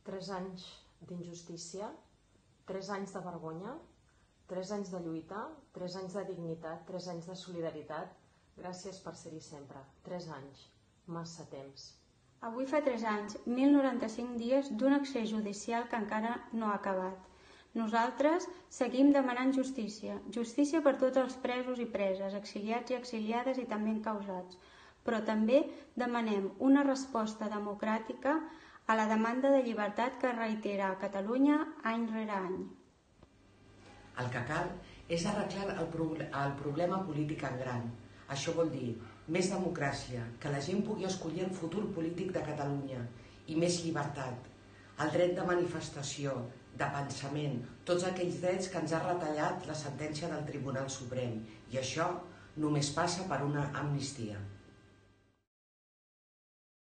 3 anys d'injustícia, 3 anys de vergonya, 3 anys de lluita, 3 anys de dignitat, 3 anys de solidaritat. Gràcies per ser-hi sempre. 3 anys. Massa temps. Avui fa 3 anys, 1.095 dies d'un accés judicial que encara no ha acabat. Nosaltres seguim demanant justícia. Justícia per tots els presos i preses, exiliats i exiliades i també encausats. Però també demanem una resposta democràtica a la demanda de llibertat que reitera a Catalunya any rere any. El que cal és arreglar el problema polític en gran. Això vol dir més democràcia, que la gent pugui escollir el futur polític de Catalunya i més llibertat, el dret de manifestació, de pensament, tots aquells drets que ens ha retallat la sentència del Tribunal Suprem. I això només passa per una amnistia.